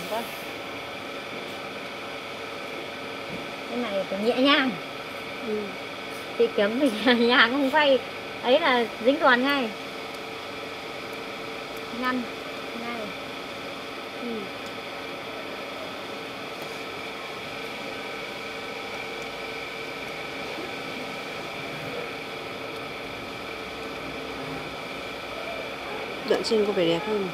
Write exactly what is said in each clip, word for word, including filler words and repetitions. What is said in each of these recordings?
Vâng. Cái này phải nhẹ nhàng. Ừ. Chị kiếm mình nhẹ nhàng không quay ấy là dính toàn ngay. Ngăn ngay. Ừ. Đoạn trên có vẻ đẹp hơn.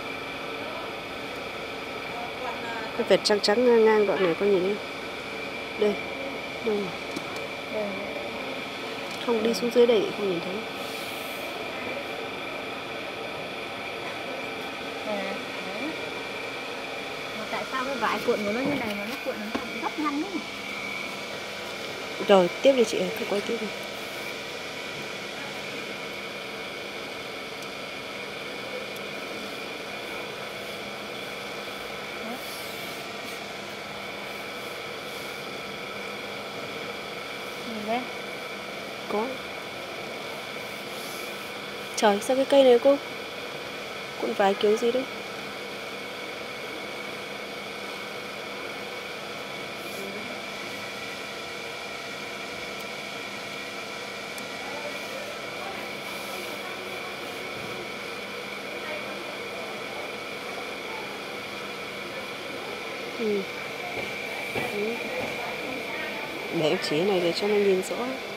Cái vệt trắng trắng ngang, ngang đoạn này có nhìn thấy đây, đâu Đây. Không, đi xuống dưới đây không nhìn thấy. Đấy. Mà tại sao cái vải cuộn của nó như này mà nó cuộn nó rất nhanh đấy. Rồi tiếp đi chị ơi, cứ quay tiếp đi. Nhìn đây. Có. Trời, sao cái cây này cô cuộn vải kiểu gì đấy? Ừ. Để em chỉ này để cho nó nhìn rõ.